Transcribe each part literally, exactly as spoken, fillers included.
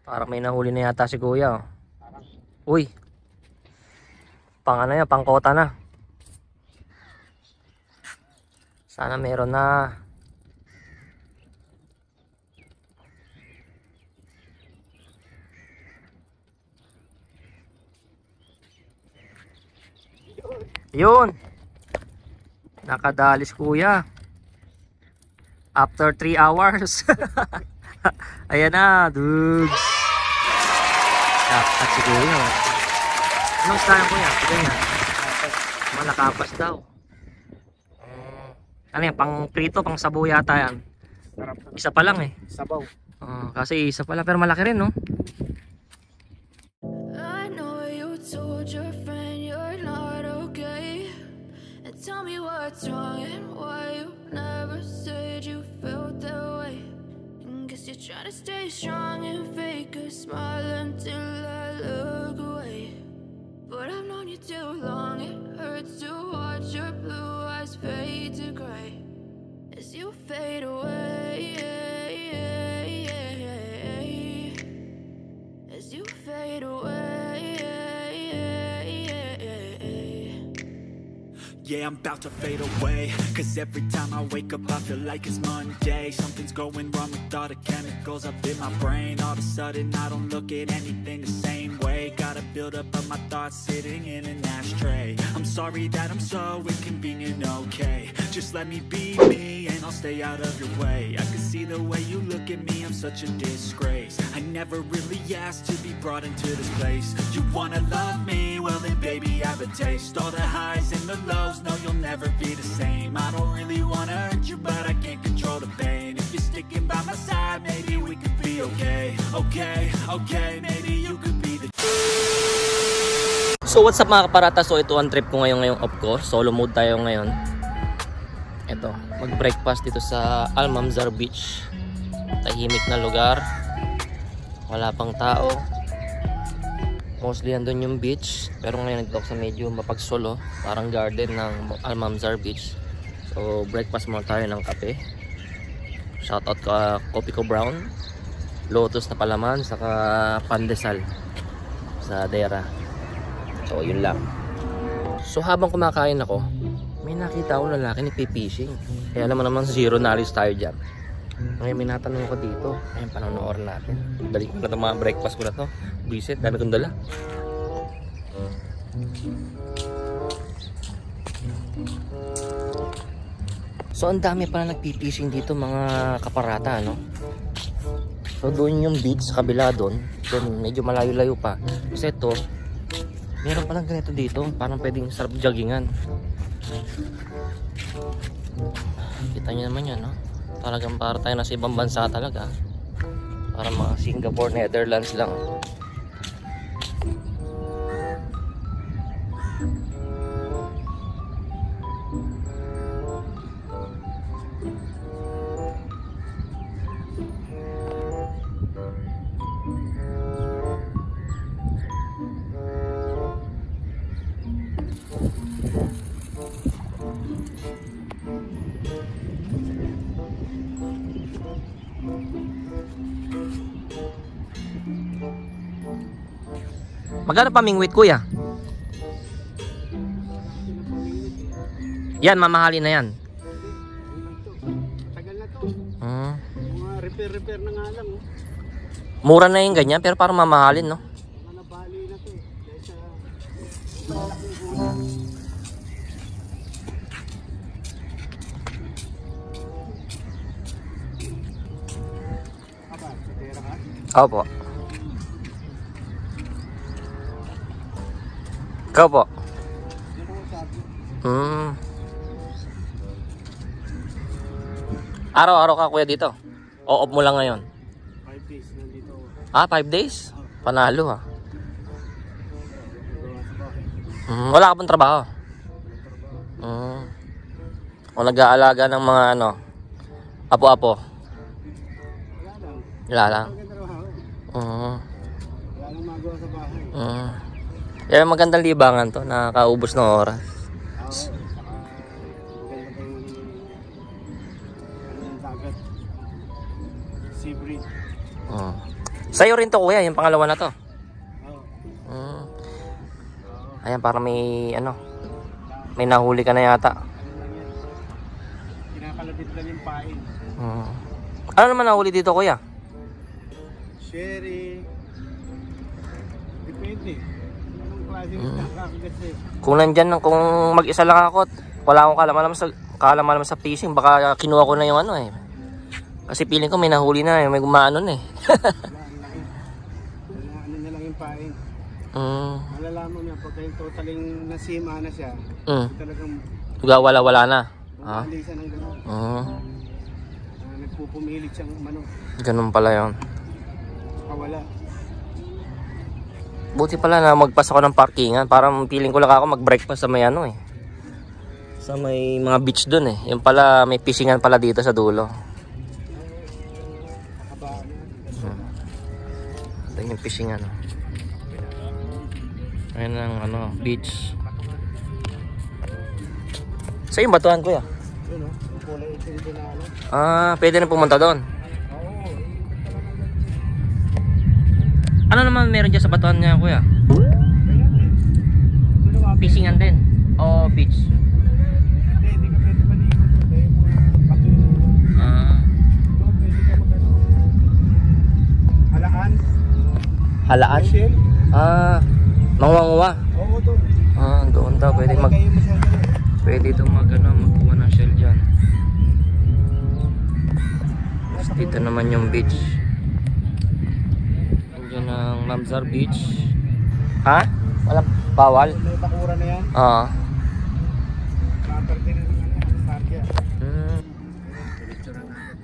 Parang may nahuli na yata si kuya. Oh. Uy. Pang ano yan, pang kota na. Sana meron na. Yun. Nakadalis kuya. After three hours. Ayan na, dudes. At si kuya. Anong style kuya? Ito yan. Malakapas daw. Ano yan? Pang prito, pang sabaw yata yan. Isa pa lang eh. Sabaw. Uh, kasi isa pa lang. Pero malaki rin, no? I know you told your friend you're not okay. And tell me what's wrong and why you never said you felt that way. And guess you're trying to stay strong and fake a smile until I look away. But I've known you too long, it hurts to watch your blue eyes fade to gray as you fade away, as you fade away. Yeah, I'm about to fade away, cause every time I wake up I feel like it's Monday. Something's going wrong with all the chemicals up in my brain. All of a sudden I don't look at anything the same way. Gotta build up of my thoughts sitting in an ashtray. I'm sorry that I'm so inconvenient, okay. Just let me be me and I'll stay out of your way. I can see the way you look at me, I'm such a disgrace. I never really asked to be brought into this place. You wanna love me? Well then baby I have a taste. All the highs and the lows, no you'll never be the same. I don't really wanna hurt you but I can't control the pain. If you're sticking by my side maybe we could be okay. Okay, okay, maybe you could be the... So what's up mga kaparata? So ito ang trip ko ngayon ngayong off ko. Solo mode tayo ngayon. Ito, mag-breakfast dito sa Almanzar Beach. Tahimik na lugar. Wala pang tao. Mostly andun yung beach. Pero ngayon nagtalk sa medyo mapagsolo. Parang garden ng Almanzar Beach. So breakfast muna tayo ng kape. Shoutout ka Coffee Ko Brown. Lotus na palaman. Saka pandesal. Sa Dera. So yun lang. So habang kumakain ako, may nakita ako lalaki nagpipishing. Kaya naman naman zero knowledge tayo dyan. Ngayon may natanong ko dito. Ayun, panonoorin natin. Dali ko na ito mga breakfast ko na to. Visit, dami kong dala. So ang dami pala nagpipishing dito mga kaparata, no? So doon yung beach sa kabila doon. Doon medyo malayo-layo pa. Kasi ito, meron palang ganito dito. Parang pwedeng sarap joggingan. Kita nyo naman yan, no? Talagang para tayo nasa ibang bansa talaga. Para mga Singapore, Netherlands lang. Magkano pa mingwit kuya? Yan, mamahalin na yan. Tagal na to. Hmm. Mga repair-repair na nga lang. Oh. Mura na yung ganyan pero parang mamahalin, no? Mga nabali na to eh. Dahil sa... Aba, sa pera ka? Opo. Ikaw po? Hmm. Araw-araw ka kuya dito? O off mo lang ngayon? five days nandito. Ah, five days? Panalo ha. Hmm, wala ka pong trabaho? Hmm. O nag-aalaga ng mga ano? Apo-apo? Wala lang. Wala lang. Hmm. Wala lang magawa sa bahay. Hmm. Kaya magandang libangan to, nakakaubos ng oras. Oo, saka maganda pa yung ano yung dagat. Sea breeze. Hmm. Sa'yo rin to kuya, yung pangalawa na to. Oo. Hmm. Ayan, para may ano, may nahuli ka na yata. Kinakalabit lang yung pain. Hmm. Ano naman nahuli dito kuya? Sherry. Depende. Anong klase ng kakagat eh. Kung nandyan, kung mag-isa lang ako, wala akong kalam-alam sa, kalam-alam sa fishing, baka kinuha ko na yung ano eh. Kasi feeling ko may nahuli na eh, may gumaano na eh. Wala, ano na lang yung pain. Mm. Malalaman niya pagka yung totaling nasima na siya. Mm. Talagang Wala-wala na. Ah. umalisan ng gano'n. Mm. Uh, nagpupumilit siyang manok. Ganun pala yun. Kawala. Buti pala na magpas ako ng parkingan. Parang feeling ko lang ako mag-break pa sa may ano eh. Sa may mga beach dun eh. Yung pala may fishingan pala dito sa dulo. Nakabaan na. Hmm. Ito yung fishingan. Ayun ang ano, beach. Sa yung batuhan kuya? Yun o, yung kulay itim din na ano. Ah, pwede na pumunta doon. Oo. Ano naman meron dyan sa batuhan niya kuya? Fishingan din? O beach? Hindi, hindi ka pwede palikot. Dahil mo patuloy. Ah, Doon pwede ka mag-ano. Halaan. halaan? Shell. Ah, manguwa-nguwa. Oo, doon. Ah, doon daw pwede mag Kayo masyado eh. pwede ito mag ano, magkuha ng shell dyan. Tapos dito naman yung beach. Diyan ang Mamzar Beach. Ha? Walang bawal? May bakura na yan. Oo. Kaparte na naman yan. Start yan. Hmm. Pinicturean natin.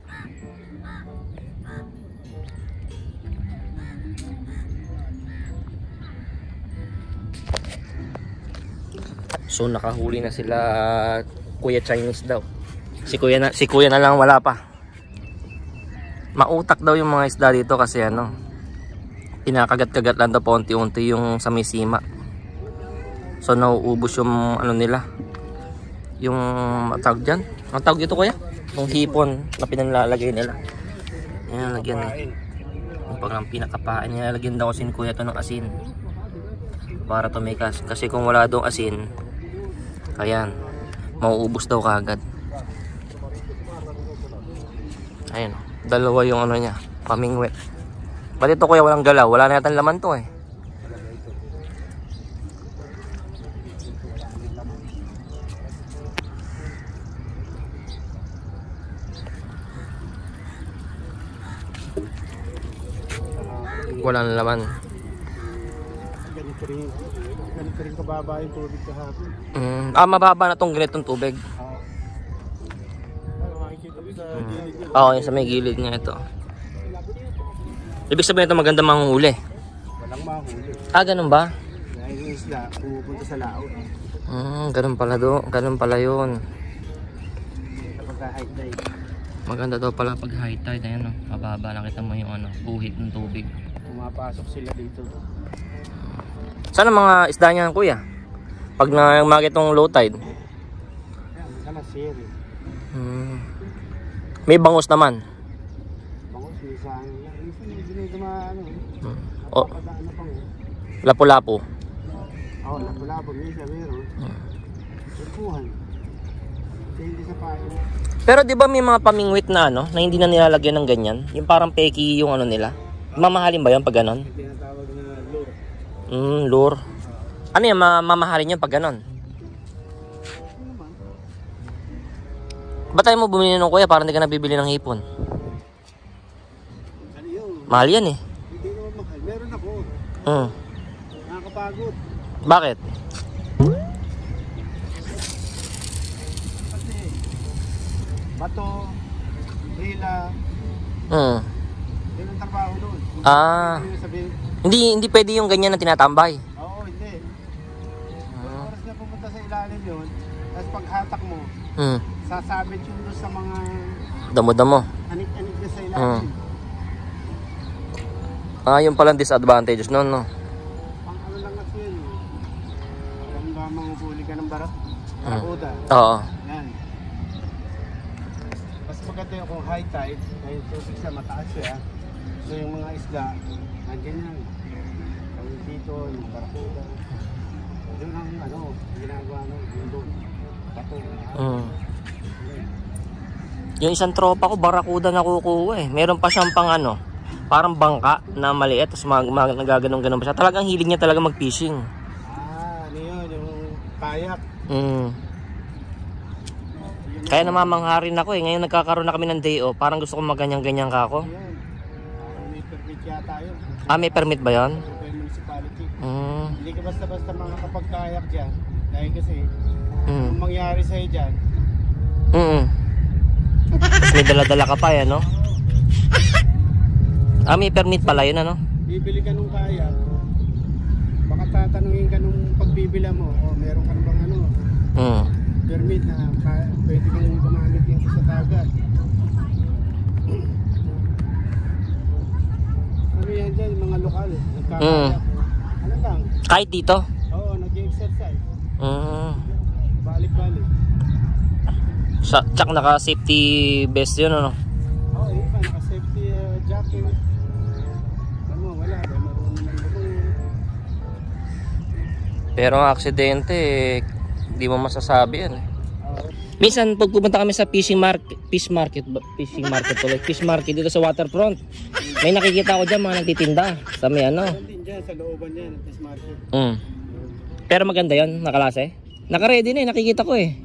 So nakahuli na sila Kuya Chinese daw. Si Kuya na si Kuya na lang wala pa. Mautak daw yung mga isda dito kasi ano, pinakagat-kagat lang daw paunti-unti yung sa may sima. So nauubos yung ano nila. Yung tawag diyan. Ang tawag dito kuya? Yung hipon na pinalalagay nila. Ayan, lagyan eh. Yung parang pinakapain niya, lagyan daw kasi ni Kuya to ng asin. Para tumikas. Kasi kung wala daw asin, ayan, mauubos daw kagad. Ayan, dalawa yung ano niya, pamingwet. Ba't ito kuya walang galaw? Wala na yata laman to eh. Wala na laman. Ganito rin. Ganito rin kababa yung tubig kahapon. Mm, ah, mababa na tong ganitong tubig. Ah. Ano, makikita mo sa gilid yun. Oo, yung sa may gilid niya ito. Ibig sabihin ito maganda manghuli. Walang mahuli. Ah, ganun ba? Dahil yung isla, pumupunta sa laot. Hmm, ganun pala do. Ganun pala yun. Kapag ka-high dive. Maganda daw pala pag high tide. Ayan o, mababa. Nakita mo yung ano, buhit ng tubig. Pumapasok sila dito. Saan ang mga isda niyan kuya? Pag nagmagit ng low tide? Ayan, sana siri. Hmm. May bangus naman. Bangos, minsan. Minsan hindi na duma, ano. Hmm. O, Napapadaan na pang. lapu-lapu. Oo, lapu-lapu. Minsan meron. Tupuhan. Kasi hindi sa pain. Pero di ba may mga pamingwit na ano, na hindi na nilalagyan ng ganyan? Yung parang peki yung ano nila? Mamahalin ba yun pag ganon? Yung tinatawag na lure. Hmm, lure. Ano yan, ma mamahalin yun pag ganon? Ano naman? Ba't tayo mo bumili nung kuya parang hindi ka nabibili ng hipon? Ano yun? Mahal yan eh. Hindi naman mahal. Meron ako. Hmm. Nakakapagod. Bakit? Kasi bato, hila, Hmm. yun ang trabaho doon. Ah. Hindi mo sabihin, Hindi hindi pwede yung ganyan na tinatambay. oo, hindi. Oras na pumunta sa ilalim yun, tapos paghatak mo, Hmm. sasabit yun doon sa mga Damo-damo. anik-anik na sa ilalim. Hmm. Ah, yung palang disadvantages no, no. Pang ano lang kasi yun. Alam ba manghuli ka ng barak? Hmm. Barakuda. Oo. Yan. Mas maganda yung kung high tide, dahil tubig siya mataas siya. So yung mga isda, nandiyan yan. Kami dito, yung barkuda. Doon ang ano, ginagawa ng mundo. Bato. Mm. Yung isang tropa ko, barakuda nakukuha eh. Meron pa siyang pang ano, parang bangka na maliit, tapos mag, mag, nagaganong-ganon pa siya. Talagang hilig niya talaga mag-fishing. Ah, ano yun, yung kayak. Mm. Kaya namamangha rin ako eh. Ngayon nagkakaroon na kami ng day off. Parang gusto ko maganyan-ganyan ka ako. Ayun. Parang may permit yata yun. Ah, may permit ba yun? May municipality. Mm. Hindi ka basta-basta makakapagkayak dyan. Dahil kasi, Mm. kung mangyari sa'yo dyan, Mm. Tapos may dala-dala ka pa eh, no? Ah, may permit pala yun, ano? bibili ka nung kayak, baka tatanungin ka nung pagbibila mo, o meron ka bang ano, Mm. permit na kaya, pwede kang gumamit dito sa dagat. Ano yan dyan, mga lokal, nagkakayak. Ano lang? Kahit dito? Oo, nag-exercise. Mm. Balik-balik. Sa, tsak naka-safety vest yun, ano? Oo, yun pa, naka-safety uh, jacket. Ano, wala, dahil marunong naman marunong. Pero ang aksidente, eh, di mo masasabi yan eh. Oo. Minsan, pag pupunta kami sa fishing market, fish market, ba- fishing market ulit, fish market dito sa waterfront, may nakikita ko dyan mga nagtitinda sa may ano. Meron din dyan, sa looban yan, ng fish market. Mm. Pero maganda yon, nakalase. Naka-ready na eh, nakikita ko eh.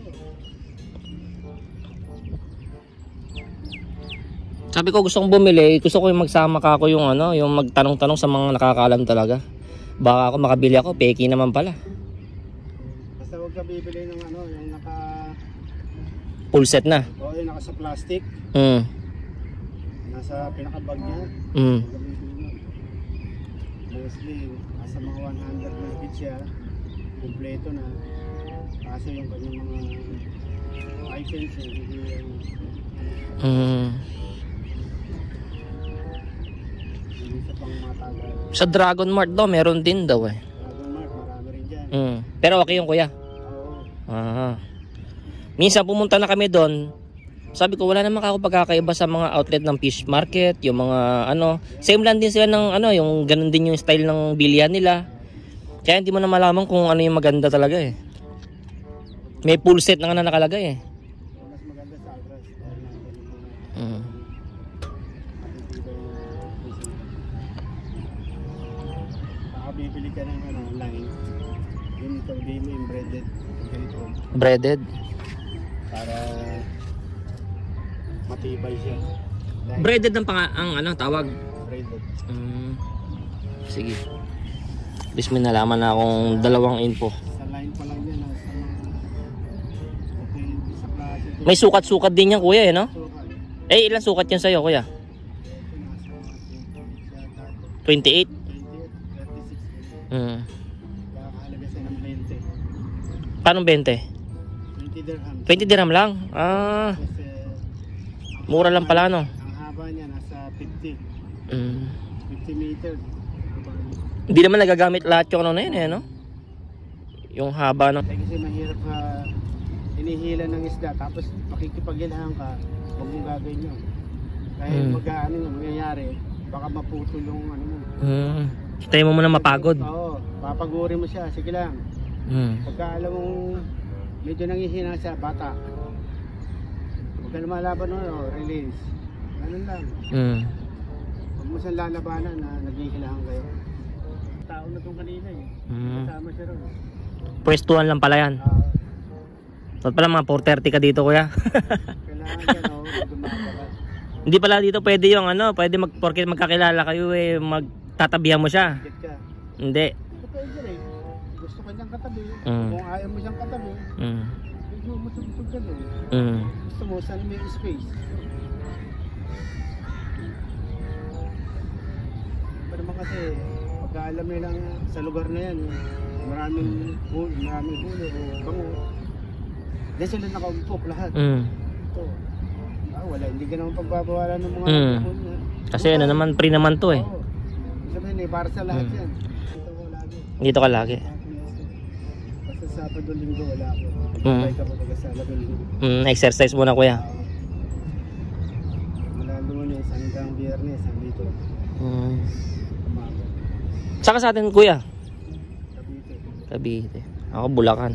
Sabi ko gusto kong bumili, gusto ko yung magsama ka ako yung ano, yung magtanong-tanong sa mga nakakaalam talaga. Baka ako makabili ako, peki naman pala. Basta huwag ka bibili ng ano, yung naka, Full set na. o yung naka sa plastic, Mm. nasa pinakabag niya. Mm. Huwag ka bibili nun. Mostly, nasa mga one hundred mahigit siya, kumpleto na. Kaso yung kanyang mga items, eh, hindi yung Mm. hindi sa pang matagal. Sa Dragon Mart daw, meron din daw eh. Dragon Mart, marami rin dyan. Mm. Pero okay yung kuya. Oo. Ah. Minsan pumunta na kami doon. Sabi ko wala naman ako pagkakaiba sa mga outlet ng fish market, yung mga ano, same lang din sila ng ano, yung ganun din yung style ng bilihan nila. Kaya hindi mo na malaman kung ano yung maganda talaga eh. May full set na nga na nakalagay eh. Mas maganda sa Agras. Dahil nandun yung mga Mm. matitibay na fishing. Baka bibili ka ng ano, online. Yung sabihin mo yung breaded. Ganito. Breaded. Para matibay siya. Dahil Breaded ang pang ang ano tawag. breaded. Mm. Sige. Bis may nalaman na akong dalawang info. Sa line pa lang yan. ah, Sa mga okay, sa klase. May sukat-sukat din yan kuya eh no? Sukat. Eh ilan sukat yan sa'yo kuya? Ito nasa mga twenty-eight, twenty-eight? thirty-six. Mm. Kakahalaga siya ng twenty. Paano twenty? twenty dirham. twenty dirham lang? Ah, Kasi mura lang pala no? ang haba niya nasa fifty. Mm. fifty meters. Hindi naman nagagamit lahat yung ano na yun eh no? Yung haba ng... Kasi mahirap ka hinihila ng isda tapos makikipaghilahan ka, huwag mong gagawin yun. Dahil Hmm. mag-ano yung mangyayari, baka maputol yung ano mo. Mm. Tayo mo muna mapagod. Oo, papaguri mo siya, sige lang. Mm. Pagka alam mong medyo nangihina siya, bata. Huwag ka na malaban nun, oh, release. Ganun lang. Mm. Huwag mo siyang lalabanan na naghihilahan kayo. Tao na itong kanina eh. Mm. Kasama siya ron. Pwestuhan lang pala yan. Ah, Ba't pala mga four thirty ka dito kuya? kailangan yan, oh, dumabakas. Hindi pala dito pwede yung ano, pwede mag, porket magkakilala kayo eh, magtatabihan mo siya. Get ka. Hindi. Ito pwede rin. Gusto ka niyang katabi. Mm. Kung ayaw mo siyang katabi, Mm. medyo masugtog ka doon. Mm. Gusto mo, saan may space? Pero naman kasi, pagka alam nilang sa lugar na yan, maraming huli, maraming huli o bango. Diyan sila nakaumpok lahat. Mm. Ito. Ah, wala, hindi ka naman pagbabawalan ng mga Mm. huli. Kasi ano naman, free naman to eh. Oo. Sabihin eh, para sa lahat Mm. yan. Ito ko lagi. Dito ka lagi. Basta Sabado Linggo wala ako. Mm. Bye ka pa pagka Sabado Linggo. Mm, exercise muna kuya. Mula Lunes hanggang Biyernes, andito. Hmm. Umaga. Saka sa atin, kuya? Cavite. Cavite. Ako, Bulacan.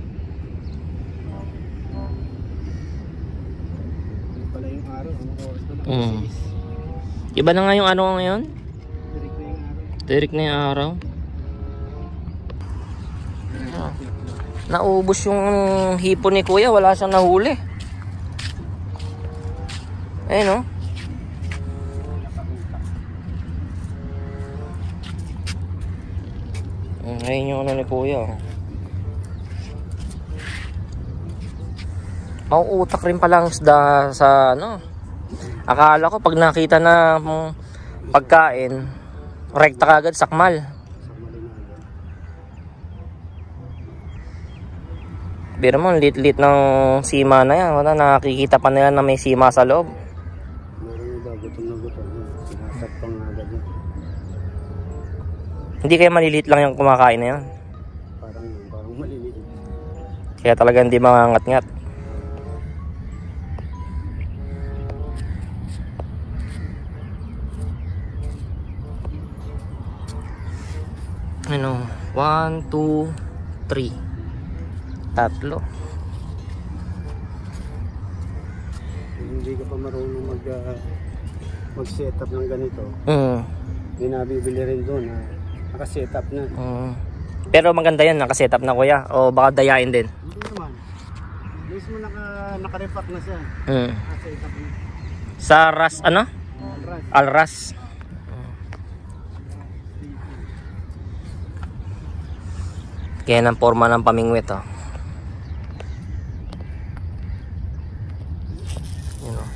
Yun pala yung araw. Anong oras na? Mm. Iba na nga yung ano ngayon? Direct na yung araw. Tirik na yung araw. Ah. Naubos yung hipon ni kuya. Wala siyang nahuli. Ayun, no? Ayun yung ano ni kuya. Mauutak rin pala ang isda sa ano. Akala ko pag nakita na mm, pagkain, rekta kagad sakmal. Pero mo, lit-lit ng sima na yan. Wala, nakikita pa nila na may sima sa loob. Meron yung iba, gutom na gutom. Sinasap pang agad yun. Hindi kaya maliliit lang yung kumakain na yan. Parang, parang maliliit. Kaya talaga hindi mangangat-ngat. Ano, one, two, three. Tatlo. Kung hindi ka pa marunong mag, uh, mag-setup ng ganito, Mm. may nabibili rin doon na naka-setup na. Mm. Pero maganda yan, nakasetup na kuya. O baka dayain din. Hindi naman. Mismo naka, naka-repack na siya. Mm. Naka-setup na. Sa ras, ano? Alright. Alras. Kaya ng forma ng pamingwit, oh. Yun, oh.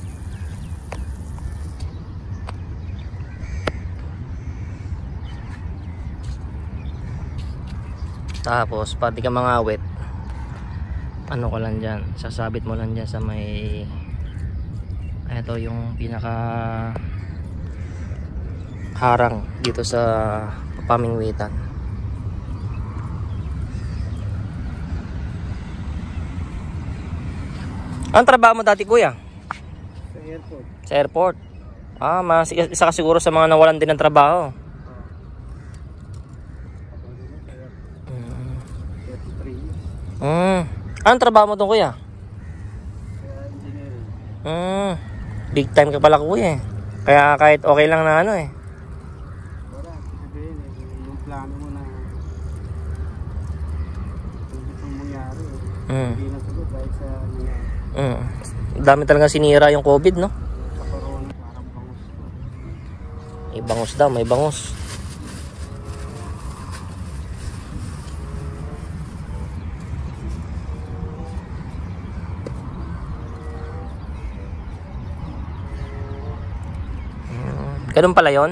Tapos, pati ka mga awit, ano ko lang dyan, sasabit mo lang dyan sa may, ito yung pinaka harang dito sa pamingwitan. Anong trabaho mo dati, kuya? Sa airport. Sa airport. Ah, mas isa ka siguro sa mga nawalan din ng trabaho. Mm. thirty-three years. Mm. Anong trabaho mo doon, kuya? Sa engineering. Mm. Big time ka pala, kuya eh. Kaya kahit okay lang na ano eh. Wala, sabihin eh, yung plano mo na hindi itong mangyari eh. Mm. Hindi na tuloy dahil sa nangyari. Mm. Dami talaga sinira yung COVID, no? Sa corona, parang bangus ko. May bangus daw, may bangus. Mm. Ganun pala yon.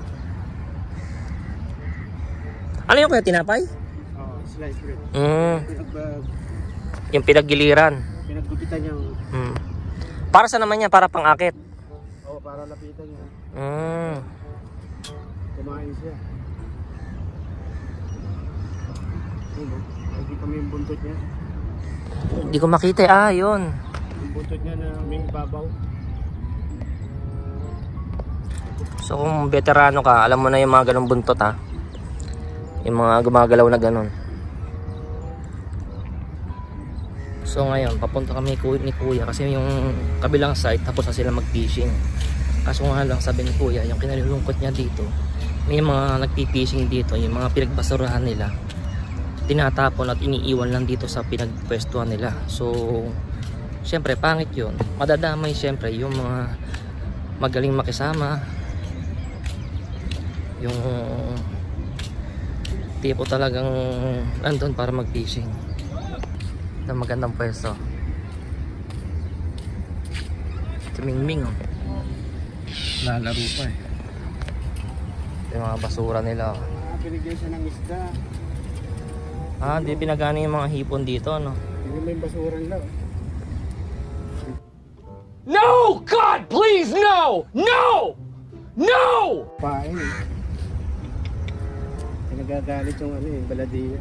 Ano yung kaya tinapay? Oo, slice bread. Mm. Pinag, uh, Yung pinaggiliran. pinaggupitan niya. Mm. Para sa naman yan? Para pang-akit? Oo, para lapitan niya. Mm. Kumain siya. Ano? Nakikita mo yung buntot niya. Hindi ko makita eh. Ah, yun. Yung buntot niya na may babaw. So kung veterano ka, alam mo na yung mga ganong buntot, ha. Yung mga gumagalaw na ganon. So ngayon, papunta kami ni kuya kasi yung kabilang site tapos na sila mag-fishing. Kaso nga lang, sabi ni kuya, yung kinalulungkot niya dito, may mga nagpi-fishing dito, yung mga pinagbasurahan nila, tinatapon at iniiwan lang dito sa pinagpwestuhan nila. So syempre pangit yun. Madadamay syempre yung mga magaling makisama, yung tipo talagang nandun para mag-fishing na magandang pwesto. Tumingming, oh. Lalaro pa eh. Yung mga basura nila, oh. Ah, binigyan siya ng isda. Ah, di pinagana yung mga hipon dito, no? Hindi mo yung basura nila. No! God, please, no! No! No! Pain eh. Nagagalit yung ano eh, baladiya.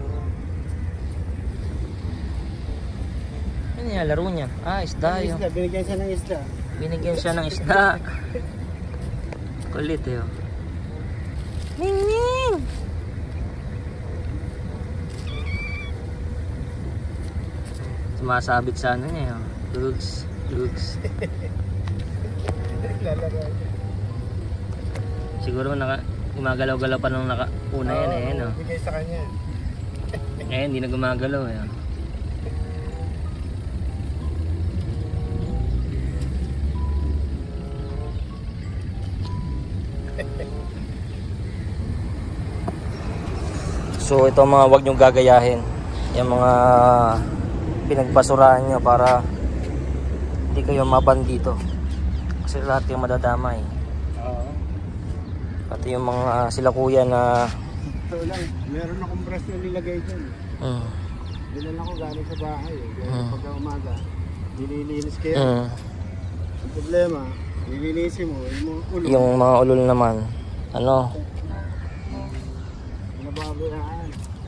Ano yung laro niya? Ah, isda yun. Isda, binigyan siya ng isda. Binigyan siya ng isda. Kulit eh. Oh. Ning ning. Sumasabit sa ano niya. Oh. Lugs. Lugs. Siguro naka gumagalaw-galaw pa nung naka una yan eh. No? Bigay sa kanya. Eh, hindi na gumagalaw eh. So ito mga wag nyong gagayahin. Yung mga pinagbasurahan nyo para hindi kayo maban dito. Kasi lahat yung madadamay. Oo. Pati yung mga sila kuya na Ito lang, meron akong brush na nilagay dyan. mm, Dinala ko galing sa bahay. Eh. Kaya Mm. pagka umaga, nililinis kayo. mm, Ang problema, nililinisin mo, yung mga ulo. yung mga ulol naman ano Nababayaan.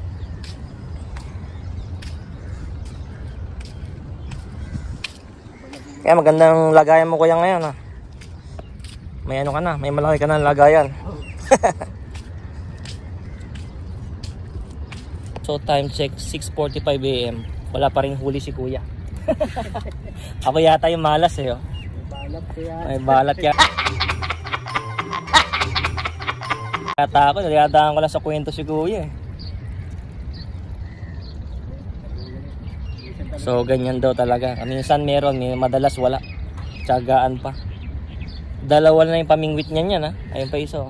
kaya magandang lagayan mo kuya ngayon ha. May ano ka na, may malaki ka na lagayan. So time check six forty-five A M Wala pa rin huli si kuya. Ako yata yung malas eh oh. Balat kaya. May balat yan. Yata ako, naliyadaan ko lang sa kwento si kuya eh. So ganyan daw talaga. Minsan meron, madalas wala. Tiyagaan pa. Dalawa na yung pamingwit niya niyan ha. Ayun pa isa oh.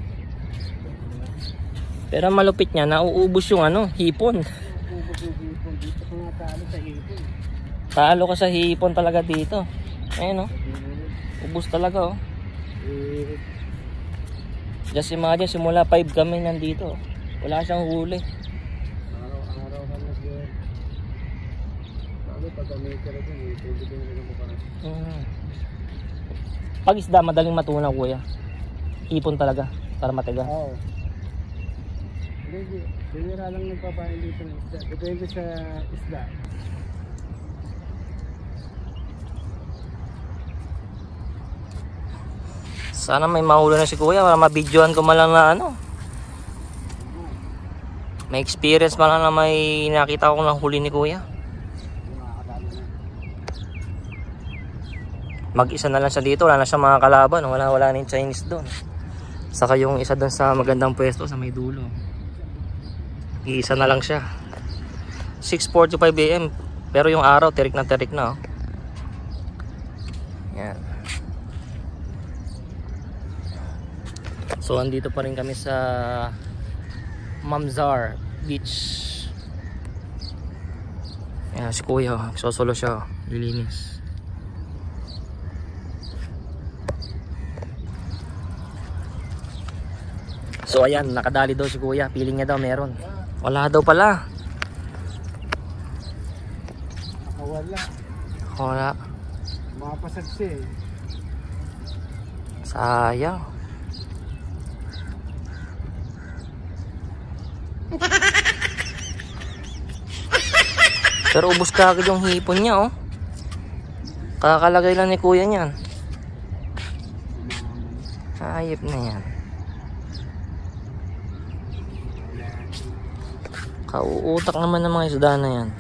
Pero malupit niya, nauubos yung ano, hipon. Dito ko nga talo sa ipon. Talo ka sa hipon talaga dito. Ayun oh. Ubus talaga oh. Eh, Just imagine, simula five kami nandito. Wala siyang huli. araw-araw ka nag Paano pag may ka rin, eh, pwede ko rin mo para. Hmm. Pag isda, madaling matunaw kuya. Hipon talaga, para matigas. Oo. Hindi, bumira lang nagpapain dito ng isda. Depende sa isda. Sana may mahuli na si kuya para mabidyohan ko malang na ano. May experience malang na may nakita ko ng huli ni kuya. Mag-isa na lang siya dito, wala na siya mga kalaban, wala wala na yung Chinese doon. Saka yung isa doon sa magandang pwesto sa may dulo. Iisa na lang siya. six forty-five A M pero yung araw tirik na tirik na oh. Yan. So andito pa rin kami sa Mamzar Beach. Yan si kuya oh. Sosolo siya oh. Lilinis. So ayan, nakadali daw si kuya. Feeling niya daw meron. Wala daw pala. Nakawala. Wala. Mapasag siya eh. Sayang. Pero ubos ka agad yung hipon niya oh. Kakalagay lang ni kuya niyan. Ayip na yan. Kauutak naman ng mga isda na yan.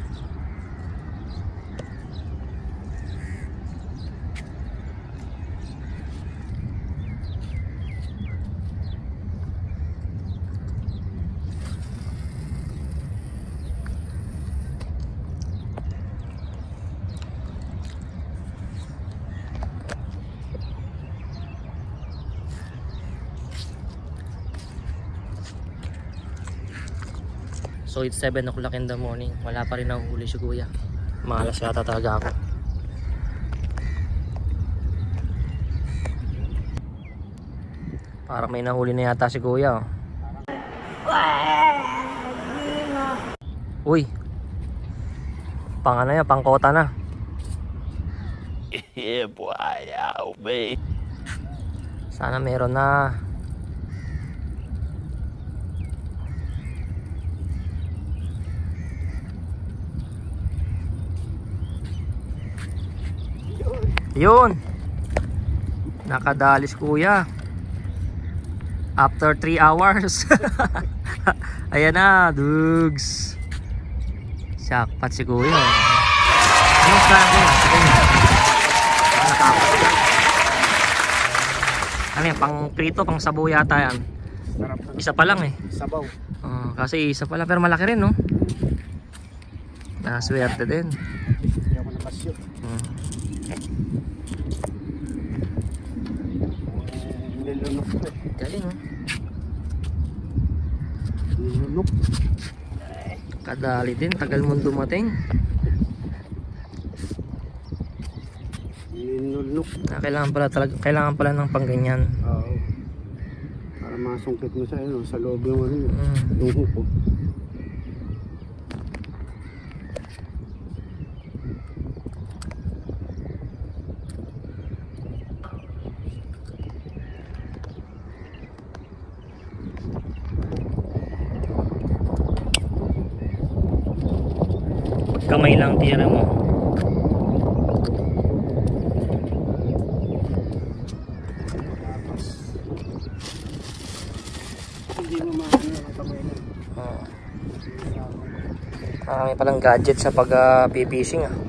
So it's seven o'clock in the morning. Wala pa rin nahuhuli si kuya. Malas yata talaga ako. Parang may nahuli na yata si kuya oh. Uy. Pang ano yan, pang kota na. Yeah boy, oh, babe. Sana meron na. Yun. Nakadalis kuya. After three hours. Ayan na, dugs. Sakpat si kuya. Anong plan ko yan? Sige na. Nakapot yan. Ano yan, pang prito, pang sabaw yata yan. Isa pa lang eh. Sabaw. Oh, kasi isa pa lang, pero malaki rin no. Naswerte din. Hindi ako napasyo. Hmm. Nilunok ko eh. Galing oh. Nilunok. Kadali din, tagal mong dumating. Nilunok. Ah, kailangan pala talaga, kailangan pala ng pangganyan. Oo. Para masungkit mo sa, ano, sa loob yung ano, Mm. yung huko. Kamay lang tira mo. Hindi mo maano ang kamay na. Oh. Ah, may palang gadget sa pag-fishing ah.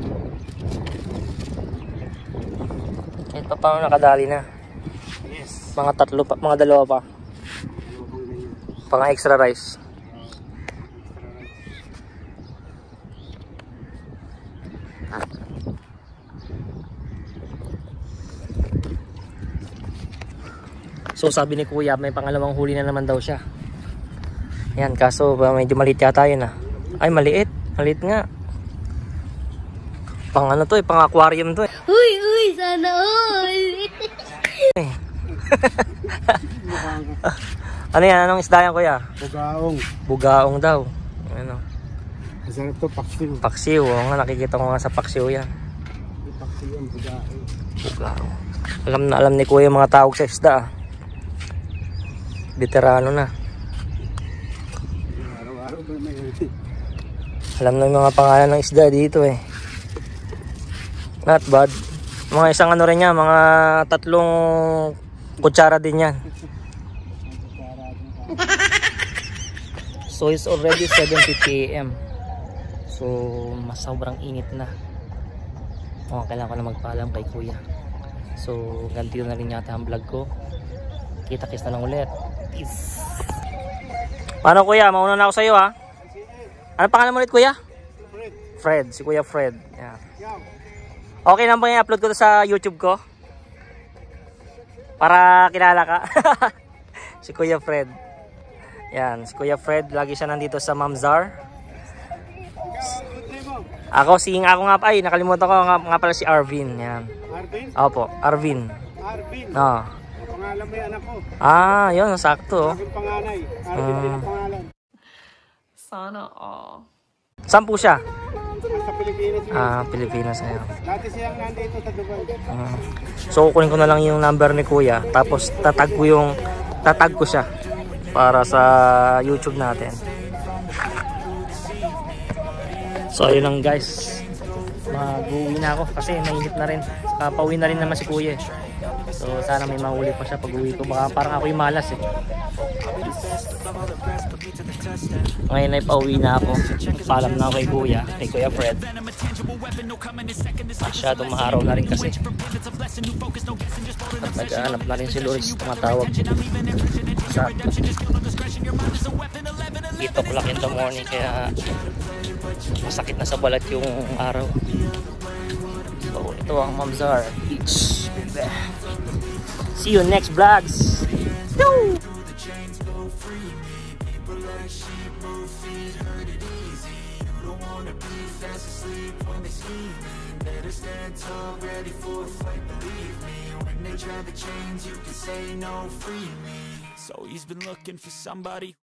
Ito pa paano nakadali na. Yes. Mga tatlo pa, mga dalawa pa. Ano bang ganyan? Pang extra rice. So sabi ni kuya may pangalawang huli na naman daw siya. Yan, kaso uh, medyo maliit yata yun ah. Ay maliit, maliit nga. Pang ano to eh, pang aquarium to eh. Uy, uy, sana all. Ano yan, anong isda yan kuya? Bugaong. Bugaong daw. Ano? Masarap to, paksiw. Paksiw, oo nga, nakikita ko nga sa paksiw yan. Paksiw ang bugaong. Bugaong. Alam na alam ni kuya yung mga tawag sa isda ah. Veterano na. Araw-araw ba may Alam na yung mga pangalan ng isda dito eh. Not bad. Mga isang ano rin yan, mga tatlong kutsara din yan. So it's already seven fifty a m So mas sobrang init na. Oh, kailangan ko na magpaalam kay kuya. So ganti na rin yata ang vlog ko. Kita-kits na lang ulit. Peace. Paano kuya? Mauna na ako sa iyo ha. Ano pangalan mo ulit kuya? Fred. Fred, si Kuya Fred. Yeah. Okay lang ba i-upload ko to sa YouTube ko? Para kilala ka. Si Kuya Fred. Yan, si Kuya Fred, lagi siya nandito sa Mamzar. Ako si ako nga ay nakalimutan ko nga, nga pala si Arvin. Yan. Arvin? Opo, Arvin. Arvin. No. Pangalan mo yung anak ko. Ah, yun, sakto. Arvin panganay. Arvin din ang pangalan. Sana all. Saan po siya? Sa Pilipinas yun. Ah, Pilipinas ngayon. Dati siyang nandito sa Dubai. Ah. So kukunin ko na lang yung number ni Kuya, tapos tatag ko yung tatag ko siya para sa YouTube natin. So ayun lang guys, mag-uwi na ako kasi mainit na rin, saka pauwi na rin naman si Kuya. So sana may mahuli pa siya pag uwi ko, baka parang ako yung malas eh. Ngayon ay pauwi na ako, paalam na ako kay Kuya, kay Kuya Fred. Masyadong maaraw na rin kasi at nag-aanap na rin si Loris, tumatawag sa eight o'clock in the morning, kaya masakit na sa balat yung araw. So ito ang Mamzar Beach. See you next vlogs. Woo! Stand tall, ready for a fight, believe me. When they try to change, you can say no, free me. So he's been looking for somebody